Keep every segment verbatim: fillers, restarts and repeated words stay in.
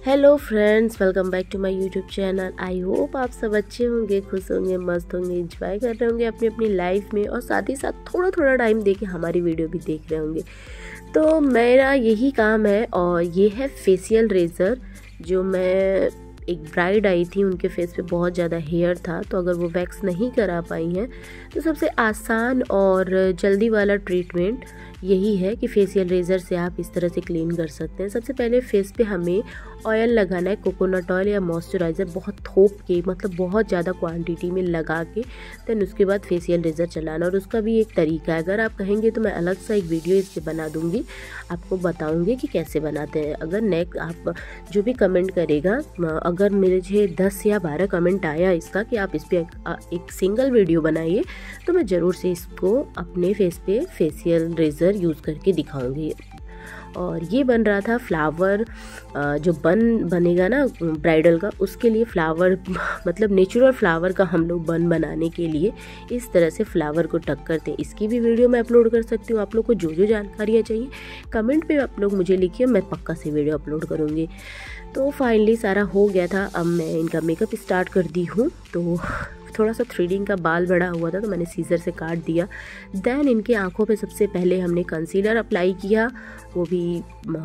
Hello friends, welcome back to my YouTube channel. I hope आप सब अच्छे होंगे, खुश होंगे, मस्त होंगे, एंजॉय कर रहे होंगे अपनी अपनी लाइफ में और साथ ही साथ थोड़ा थोड़ा टाइम दे के हमारी वीडियो भी देख रहे होंगे। तो मेरा यही काम है और ये है फेशियल रेज़र। जो मैं एक ब्राइड आई थी, उनके फेस पे बहुत ज़्यादा हेयर था, तो अगर वो वैक्स नहीं करा पाई हैं तो सबसे आसान और जल्दी वाला ट्रीटमेंट यही है कि फेशियल रेज़र से आप इस तरह से क्लीन कर सकते हैं। सबसे पहले फेस पे हमें ऑयल लगाना है, कोकोनट ऑयल या मॉइस्चराइज़र बहुत थोप के, मतलब बहुत ज़्यादा क्वांटिटी में लगा के, देन उसके बाद फेशियल रेज़र चलाना। और उसका भी एक तरीका है, अगर आप कहेंगे तो मैं अलग सा एक वीडियो इससे बना दूँगी, आपको बताऊँगी कि कैसे बनाते हैं। अगर नेक्स्ट आप जो भी कमेंट करेगा, अगर मुझे दस या बारह कमेंट आया इसका कि आप इस पर एक सिंगल वीडियो बनाइए, तो मैं ज़रूर से इसको अपने फेस पे फेशियल रेज़र यूज़ करके दिखाऊंगी। और ये बन रहा था फ्लावर, जो बन बनेगा ना ब्राइडल का, उसके लिए फ्लावर मतलब नेचुरल फ्लावर का हम लोग बन बनाने के लिए इस तरह से फ्लावर को टक करते हैं। इसकी भी वीडियो मैं अपलोड कर सकती हूँ। आप लोग को जो जो जानकारियाँ चाहिए कमेंट पे आप लोग मुझे लिखिए, मैं पक्का से वीडियो अपलोड करूँगी। तो फाइनली सारा हो गया था, अब मैं इनका मेकअप स्टार्ट कर दी हूँ। तो थोड़ा सा थ्रेडिंग का बाल बड़ा हुआ था तो मैंने सीजर से काट दिया। देन इनके आँखों पे सबसे पहले हमने कंसीलर अप्लाई किया, वो भी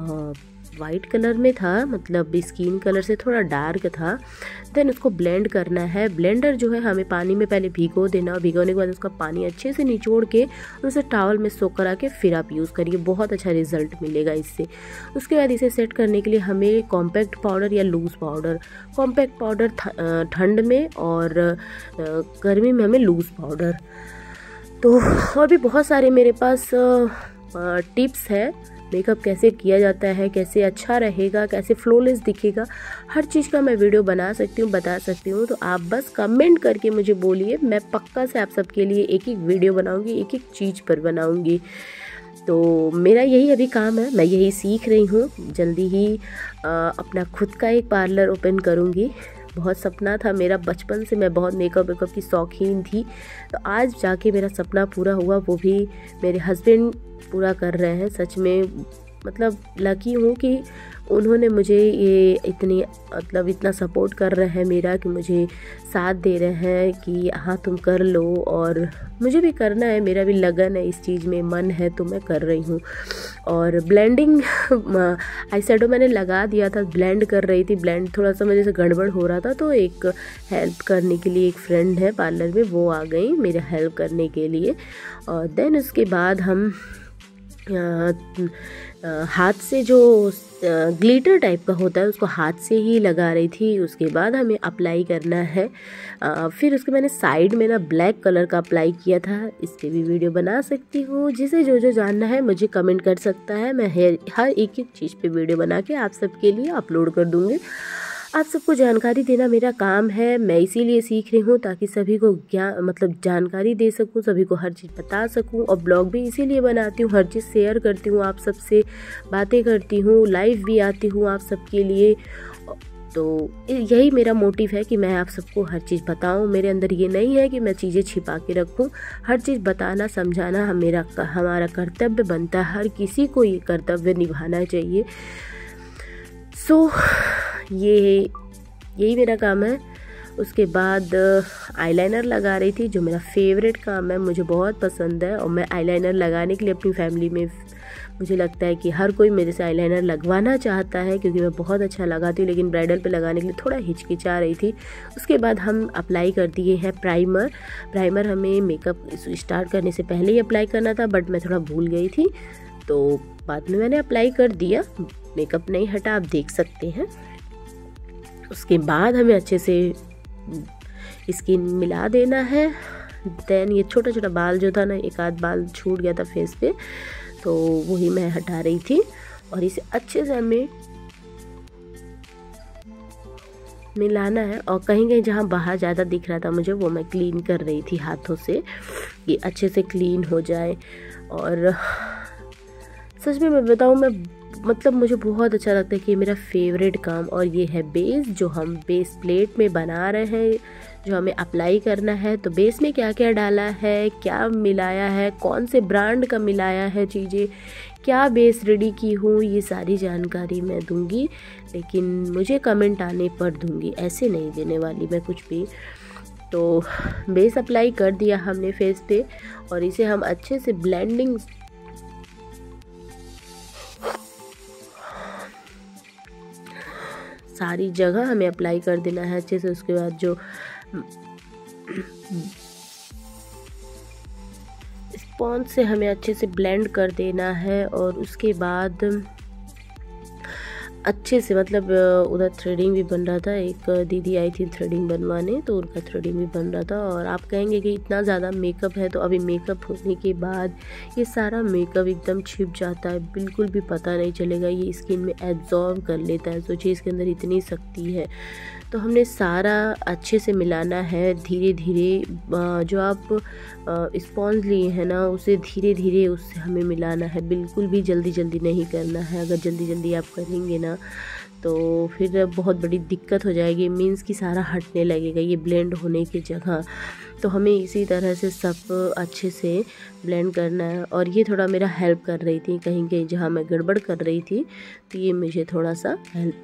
वाइट कलर में था, मतलब स्किन कलर से थोड़ा डार्क था। देन उसको ब्लेंड करना है। ब्लेंडर जो है हमें पानी में पहले भिगो देना, और भिगोने के बाद उसका पानी अच्छे से निचोड़ के उसे टॉवल में सोक करा के फिर आप यूज़ करिए, बहुत अच्छा रिजल्ट मिलेगा इससे। उसके बाद इसे सेट करने के लिए हमें कॉम्पैक्ट पाउडर या लूज़ पाउडर, कॉम्पैक्ट पाउडर ठंड में और गर्मी में हमें लूज़ पाउडर। तो और भी बहुत सारे मेरे पास टिप्स है, मेकअप कैसे किया जाता है, कैसे अच्छा रहेगा, कैसे फ्लॉलेस दिखेगा, हर चीज़ का मैं वीडियो बना सकती हूँ, बता सकती हूँ। तो आप बस कमेंट करके मुझे बोलिए, मैं पक्का से आप सबके लिए एक एक वीडियो बनाऊँगी, एक एक चीज़ पर बनाऊँगी। तो मेरा यही अभी काम है, मैं यही सीख रही हूँ। जल्दी ही आ, अपना खुद का एक पार्लर ओपन करूँगी। बहुत सपना था मेरा, बचपन से मैं बहुत मेकअप वेकअप की शौकीन थी, तो आज जाके मेरा सपना पूरा हुआ। वो भी मेरे हस्बैंड पूरा कर रहे हैं। सच में मतलब लकी हूँ कि उन्होंने मुझे ये इतनी मतलब इतना सपोर्ट कर रहे हैं मेरा, कि मुझे साथ दे रहे हैं कि हाँ तुम कर लो, और मुझे भी करना है, मेरा भी लगन है इस चीज़ में, मन है, तो मैं कर रही हूँ। और ब्लेंडिंग आई शेडो मैंने लगा दिया था, ब्लेंड कर रही थी। ब्लेंड थोड़ा सा मुझे से गड़बड़ हो रहा था, तो एक हेल्प करने के लिए एक फ्रेंड है पार्लर में, वो आ गई मेरा हेल्प करने के लिए। और देन उसके बाद हम आ, आ, हाथ से जो ग्लिटर टाइप का होता है उसको हाथ से ही लगा रही थी। उसके बाद हमें अप्लाई करना है। आ, फिर उसके मैंने साइड में ना ब्लैक कलर का अप्लाई किया था, इस पर भी वीडियो बना सकती हूँ। जिसे जो जो जानना है मुझे कमेंट कर सकता है, मैं हर एक एक चीज़ पे वीडियो बना के आप सबके लिए अपलोड कर दूँगी। आप सबको जानकारी देना मेरा काम है, मैं इसीलिए सीख रही हूँ ताकि सभी को ज्ञान मतलब जानकारी दे सकूँ, सभी को हर चीज़ बता सकूँ। और ब्लॉग भी इसीलिए बनाती हूँ, हर चीज़ शेयर करती हूँ, आप सबसे बातें करती हूँ, लाइव भी आती हूँ आप सबके लिए। तो यही मेरा मोटिव है कि मैं आप सबको हर चीज़ बताऊँ। मेरे अंदर ये नहीं है कि मैं चीज़ें छिपा के रखूँ, हर चीज़ बताना समझाना मेरा हमारा कर्तव्य बनता है, हर किसी को ये कर्तव्य निभाना चाहिए। सो ये यही मेरा काम है। उसके बाद आईलाइनर लगा रही थी, जो मेरा फेवरेट काम है, मुझे बहुत पसंद है। और मैं आईलाइनर लगाने के लिए अपनी फैमिली में मुझे लगता है कि हर कोई मेरे से आईलाइनर लगवाना चाहता है, क्योंकि मैं बहुत अच्छा लगाती हूँ, लेकिन ब्राइडल पे लगाने के लिए थोड़ा हिचकिचा रही थी। उसके बाद हम अप्लाई कर दिए हैं प्राइमर। प्राइमर हमें मेकअप स्टार्ट करने से पहले ही अप्लाई करना था, बट मैं थोड़ा भूल गई थी, तो बाद में मैंने अप्लाई कर दिया। मेकअप नहीं हटा, आप देख सकते हैं। उसके बाद हमें अच्छे से स्किन मिला देना है। देन ये छोटा छोटा बाल जो था ना, एक आध बाल छूट गया था फेस पे, तो वही मैं हटा रही थी। और इसे अच्छे से हमें मिलाना है। और कहीं कहीं जहाँ बाहर ज़्यादा दिख रहा था मुझे, वो मैं क्लीन कर रही थी हाथों से, कि अच्छे से क्लीन हो जाए। और सच में मैं बताऊँ, मैं मतलब मुझे बहुत अच्छा लगता है कि ये मेरा फेवरेट काम। और ये है बेस जो हम बेस प्लेट में बना रहे हैं, जो हमें अप्लाई करना है। तो बेस में क्या क्या डाला है, क्या मिलाया है, कौन से ब्रांड का मिलाया है चीज़ें, क्या बेस रेडी की हूँ, ये सारी जानकारी मैं दूंगी, लेकिन मुझे कमेंट आने पर दूंगी, ऐसे नहीं देने वाली मैं कुछ भी। तो बेस अप्लाई कर दिया हमने फेस पे और इसे हम अच्छे से ब्लेंडिंग सारी जगह हमें अप्लाई कर देना है अच्छे से। उसके बाद जो स्पॉन्ज से हमें अच्छे से ब्लेंड कर देना है और उसके बाद अच्छे से, मतलब उधर थ्रेडिंग भी बन रहा था, एक दीदी आई थी थ्रेडिंग बनवाने, तो उनका थ्रेडिंग भी बन रहा था। और आप कहेंगे कि इतना ज़्यादा मेकअप है, तो अभी मेकअप होने के बाद ये सारा मेकअप एकदम छिप जाता है, बिल्कुल भी पता नहीं चलेगा, ये स्किन में एब्जॉर्ब कर लेता है। सोचिए इसके अंदर इतनी शक्ति है। तो हमने सारा अच्छे से मिलाना है धीरे धीरे। जो आप स्पॉन्ज लिए हैं ना, उसे धीरे धीरे उससे हमें मिलाना है, बिल्कुल भी जल्दी जल्दी नहीं करना है। अगर जल्दी जल्दी आप करेंगे ना तो फिर बहुत बड़ी दिक्कत हो जाएगी, मीन्स कि सारा हटने लगेगा ये ब्लेंड होने की जगह। तो हमें इसी तरह से सब अच्छे से ब्लेंड करना है। और ये थोड़ा मेरा हेल्प कर रही थी, कहीं कहीं जहाँ मैं गड़बड़ कर रही थी तो ये मुझे थोड़ा सा हेल्प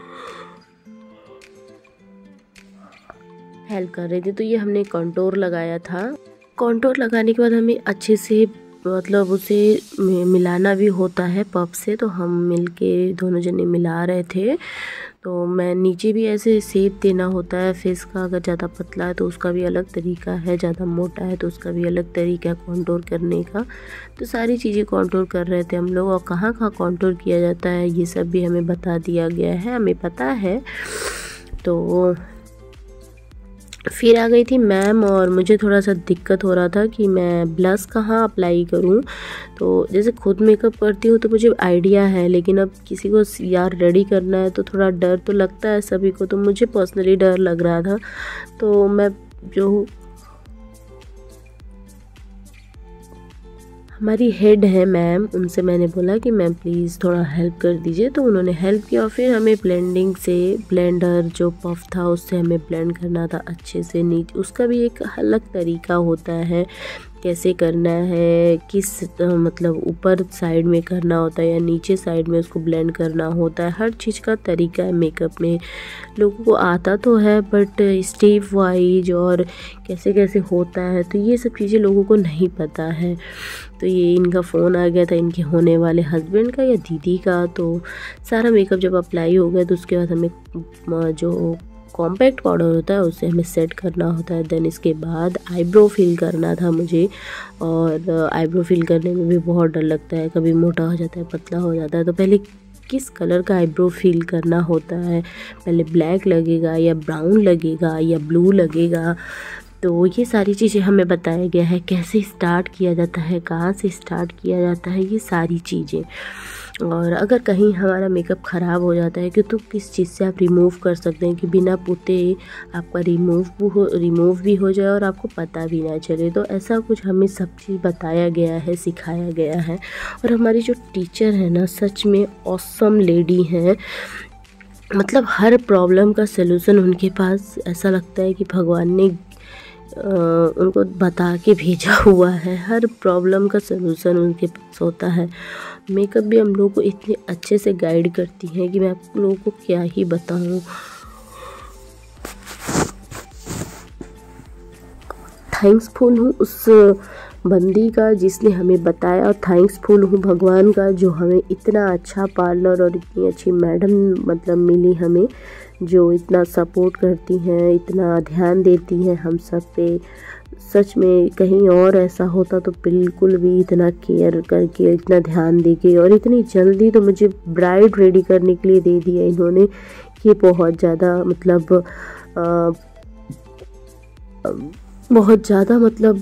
हेल्प कर रही थी। तो ये हमने कॉन्टोर लगाया था। कॉन्टोर लगाने के बाद हमें अच्छे से, मतलब उसे मिलाना भी होता है पफ से। तो हम मिलके दोनों जने मिला रहे थे। तो मैं नीचे भी ऐसे शेप देना होता है फेस का, अगर ज़्यादा पतला है तो उसका भी अलग तरीका है, ज़्यादा मोटा है तो उसका भी अलग तरीका है कॉन्टोर करने का। तो सारी चीज़ें कॉन्टोर कर रहे थे हम लोग, और कहाँ कहाँ कॉन्टोर किया जाता है ये सब भी हमें बता दिया गया है, हमें पता है। तो फिर आ गई थी मैम और मुझे थोड़ा सा दिक्कत हो रहा था कि मैं ब्लश कहाँ अप्लाई करूँ। तो जैसे खुद मेकअप करती हूँ तो मुझे आइडिया है, लेकिन अब किसी को यार रेडी करना है तो थोड़ा डर तो लगता है सभी को। तो मुझे पर्सनली डर लग रहा था। तो मैं जो हमारी हेड है मैम, उनसे मैंने बोला कि मैम प्लीज़ थोड़ा हेल्प कर दीजिए। तो उन्होंने हेल्प किया और फिर हमें ब्लेंडिंग से, ब्लेंडर जो पफ था उससे हमें ब्लेंड करना था अच्छे से नीचे। उसका भी एक अलग तरीका होता है कैसे करना है, किस मतलब ऊपर साइड में करना होता है या नीचे साइड में उसको ब्लेंड करना होता है। हर चीज़ का तरीका है मेकअप में। लोगों को आता तो है बट स्टेप वाइज और कैसे कैसे होता है, तो ये सब चीज़ें लोगों को नहीं पता है। तो ये इनका फ़ोन आ गया था, इनके होने वाले हस्बैंड का या दीदी का। तो सारा मेकअप जब अप्लाई हो गया तो उसके बाद हमें जो कॉम्पैक्ट पाउडर होता है उससे हमें सेट करना होता है। देन इसके बाद आईब्रो फिल करना था मुझे, और आईब्रो फिल करने में भी बहुत डर लगता है, कभी मोटा हो जाता है, पतला हो जाता है। तो पहले किस कलर का आईब्रो फिल करना होता है, पहले ब्लैक लगेगा या ब्राउन लगेगा या ब्लू लगेगा, तो ये सारी चीज़ें हमें बताया गया है। कैसे स्टार्ट किया जाता है, कहाँ से स्टार्ट किया जाता है, ये सारी चीज़ें। और अगर कहीं हमारा मेकअप ख़राब हो जाता है कि तो किस चीज़ से आप रिमूव कर सकते हैं कि बिना पुते आपका रिमूव भी हो रिमूव भी हो जाए और आपको पता भी ना चले। तो ऐसा कुछ हमें सब चीज़ बताया गया है, सिखाया गया है। और हमारी जो टीचर है ना, सच में ऑसम लेडी हैं। मतलब हर प्रॉब्लम का सलूशन उनके पास, ऐसा लगता है कि भगवान ने आ, उनको बता के भेजा हुआ है। हर प्रॉब्लम का सलूशन उनके पास होता है। मेकअप भी हम लोगों को इतने अच्छे से गाइड करती हैं कि मैं आप लोगों को क्या ही बताऊं। थैंक्सफुल हूँ उस बंदी का जिसने हमें बताया, और थैंक्सफुल हूँ भगवान का जो हमें इतना अच्छा पार्लर और इतनी अच्छी मैडम मतलब मिली हमें, जो इतना सपोर्ट करती हैं, इतना ध्यान देती हैं हम सब पे। सच में कहीं और ऐसा होता तो बिल्कुल भी इतना केयर करके, इतना ध्यान देके और इतनी जल्दी तो मुझे ब्राइड रेडी करने के लिए दे दिया इन्होंने, ये बहुत ज़्यादा मतलब आ, बहुत ज़्यादा मतलब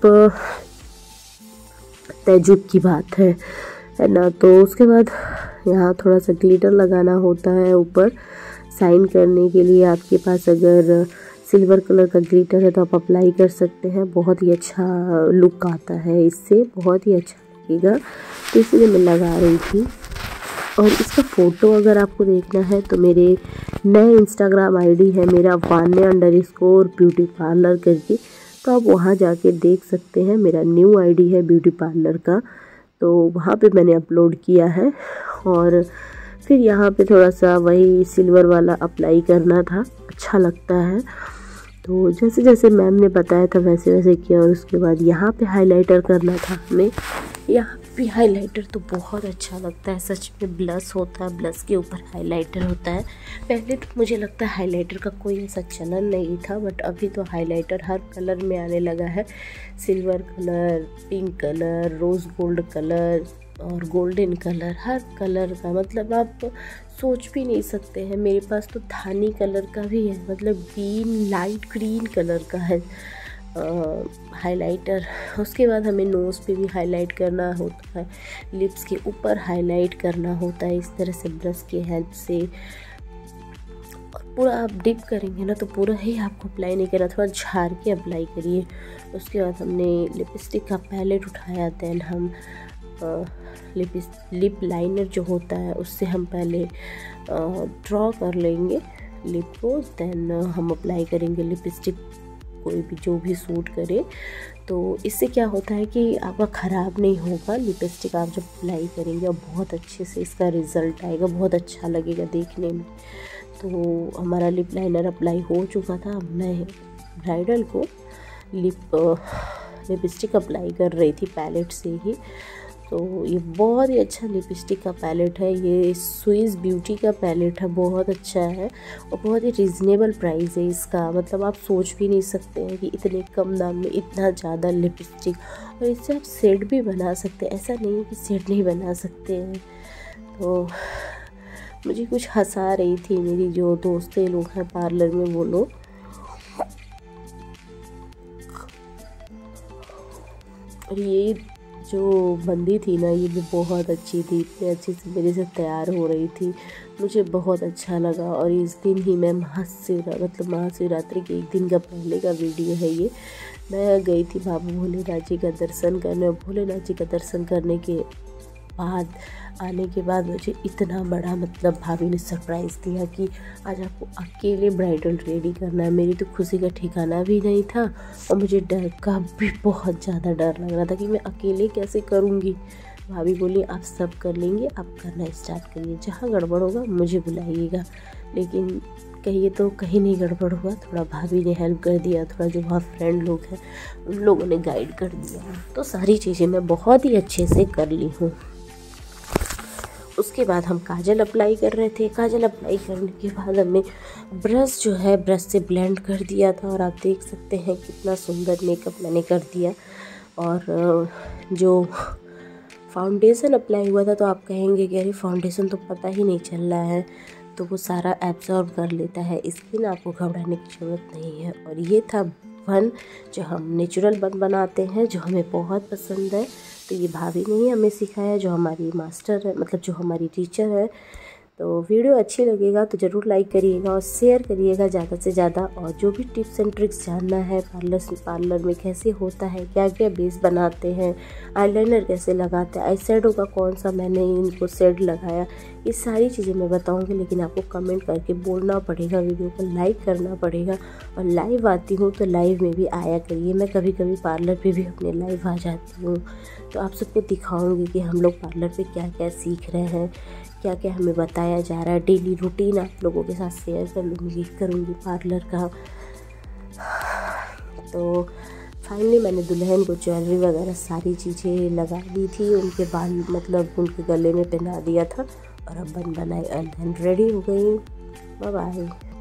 ताज्जुब की बात है है ना। तो उसके बाद यहाँ थोड़ा सा ग्लिटर लगाना होता है ऊपर साइन करने के लिए। आपके पास अगर सिल्वर कलर का ग्लिटर है तो आप अप्लाई कर सकते हैं, बहुत ही अच्छा लुक आता है इससे, बहुत ही अच्छा लगेगा। तो इसलिए मैं लगा रही थी। और इसका फ़ोटो अगर आपको देखना है तो मेरे नए इंस्टाग्राम आईडी है मेरा Vanya underscore beauty parlour करके, तो आप वहाँ जाके देख सकते हैं। मेरा न्यू आईडी है ब्यूटी पार्लर का, तो वहाँ पे मैंने अपलोड किया है। और फिर यहाँ पे थोड़ा सा वही सिल्वर वाला अप्लाई करना था, अच्छा लगता है। तो जैसे जैसे मैम ने बताया था वैसे वैसे किया। और उसके बाद यहाँ पे हाइलाइटर करना था हमें। यहाँ पे हाइलाइटर तो बहुत अच्छा लगता है सच में। ब्लश होता है, ब्लश के ऊपर हाइलाइटर होता है। पहले तो मुझे लगता है हाइलाइटर का कोई ऐसा चलन नहीं था, बट अभी तो हाइलाइटर हर कलर में आने लगा है। Silver colour, pink colour, rose gold colour और गोल्डन कलर, हर कलर का मतलब आप सोच भी नहीं सकते हैं। मेरे पास तो धानी कलर का भी है, मतलब ग्रीन, लाइट ग्रीन कलर का है हाइलाइटर। उसके बाद हमें नोज़ पे भी हाईलाइट करना होता है, लिप्स के ऊपर हाईलाइट करना होता है इस तरह से ब्रश की हेल्प से। और पूरा आप डिप करेंगे ना तो पूरा ही आपको अप्लाई नहीं करना, थोड़ा झाड़ के अप्लाई करिए। उसके बाद हमने लिपस्टिक का पैलेट उठाया, देन हम लिप लिप लाइनर जो होता है उससे हम पहले ड्रॉ कर लेंगे लिप को, देन हम अप्लाई करेंगे लिपस्टिक, कोई भी जो भी सूट करे। तो इससे क्या होता है कि आपका ख़राब नहीं होगा लिपस्टिक, आप जब अप्लाई करेंगे और बहुत अच्छे से इसका रिज़ल्ट आएगा, बहुत अच्छा लगेगा देखने में। तो हमारा लिप लाइनर अप्लाई हो चुका था। मैं ब्राइडल को लिप लिपस्टिक अप्लाई कर रही थी पैलेट से ही। तो ये बहुत ही अच्छा लिपस्टिक का पैलेट है, ये स्विस ब्यूटी का पैलेट है, बहुत अच्छा है और बहुत ही रीज़नेबल प्राइस है इसका। मतलब आप सोच भी नहीं सकते हैं कि इतने कम दाम में इतना ज़्यादा लिपस्टिक, और इससे आप सेट भी बना सकते हैं, ऐसा नहीं है कि सेट नहीं बना सकते हैं। तो मुझे कुछ हंसा रही थी मेरी जो दोस्तें लोग हैं पार्लर में, वो लोग। और ये जो बंदी थी ना, ये भी बहुत अच्छी थी, इतने अच्छे से मेरे से तैयार हो रही थी, मुझे बहुत अच्छा लगा। और इस दिन ही मैं महाशिवरात्रि मतलब महाशिवरात्रि के एक दिन का पहले का वीडियो है ये। मैं गई थी बाबा भोलेनाथ जी का दर्शन करने, और भोलेनाथ जी का दर्शन करने के बाद आने के बाद मुझे इतना बड़ा मतलब भाभी ने सरप्राइज़ दिया कि आज आपको अकेले ब्राइडल रेडी करना है। मेरी तो खुशी का ठिकाना भी नहीं था और मुझे डर का भी बहुत ज़्यादा डर लग रहा था कि मैं अकेले कैसे करूँगी। भाभी बोली आप सब कर लेंगे, आप करना स्टार्ट करिए, जहाँ गड़बड़ होगा मुझे बुलाइएगा। लेकिन कहिए तो कहीं नहीं गड़बड़ हुआ, थोड़ा भाभी ने हेल्प कर दिया, थोड़ा जो वहाँ फ्रेंड लोग हैं उन लोगों ने गाइड कर दिया, तो सारी चीज़ें मैं बहुत ही अच्छे से कर ली हूँ। उसके बाद हम काजल अप्लाई कर रहे थे। काजल अप्लाई करने के बाद हमने ब्रश जो है ब्रश से ब्लेंड कर दिया था, और आप देख सकते हैं कितना सुंदर मेकअप मैंने कर दिया। और जो फाउंडेशन अप्लाई हुआ था तो आप कहेंगे कि अरे फाउंडेशन तो पता ही नहीं चल रहा है, तो वो सारा एब्जॉर्ब कर लेता है स्किन, आपको घबराने की ज़रूरत नहीं है। और ये था बन, जो हम नेचुरल बन बनाते हैं, जो हमें बहुत पसंद है। तो ये भाभी ने ही हमें सिखाया, जो हमारी मास्टर है, मतलब जो हमारी टीचर है। तो वीडियो अच्छी लगेगा तो ज़रूर लाइक करिएगा और शेयर करिएगा ज़्यादा से ज़्यादा। और जो भी टिप्स एंड ट्रिक्स जानना है पार्लर पार्लर में कैसे होता है, क्या क्या बेस बनाते हैं, आईलाइनर कैसे लगाते हैं, आई शेडो का कौन सा मैंने इनको शेड लगाया, ये सारी चीज़ें मैं बताऊंगी। लेकिन आपको कमेंट करके बोलना पड़ेगा, वीडियो को लाइक करना पड़ेगा। और लाइव आती हूँ तो लाइव में भी आया करिए, मैं कभी कभी पार्लर पे भी अपने लाइव आ जाती हूँ, तो आप सबको दिखाऊंगी कि हम लोग पार्लर पे क्या क्या सीख रहे हैं, क्या क्या हमें बताया जा रहा है। डेली रूटीन आप लोगों के साथ शेयर कर लूँगी करूँगी पार्लर का। तो फाइनली मैंने दुल्हन को ज्वेलरी वगैरह सारी चीज़ें लगा दी थी, उनके बाल मतलब उनके गले में पहना दिया था, और अब बन बनाई और रेडी हो गई। Bye bye.